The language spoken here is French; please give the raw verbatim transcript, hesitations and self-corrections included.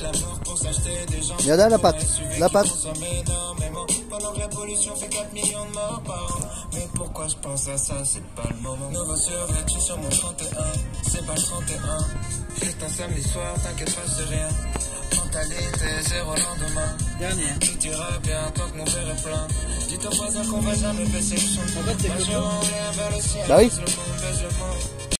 Regarde la patte, la patte. Pendant que la pollution fait quatre millions de morts par an. Mais pourquoi je pense à ça, c'est pas le moment. Nouveau survêtu sur mon trente et un, c'est pas le trente et un. Juste un samedi soir, t'inquiète pas, c'est rien. Mentalité, zéro lendemain. Dernier. Tout ira bien tant que mon verre est plein. Dites aux voisins qu'on va jamais baisser le son. En fait, c'est Moi, comme je ça. rends rien vers le ciel. Bah oui. Baise le monde, baise le monde.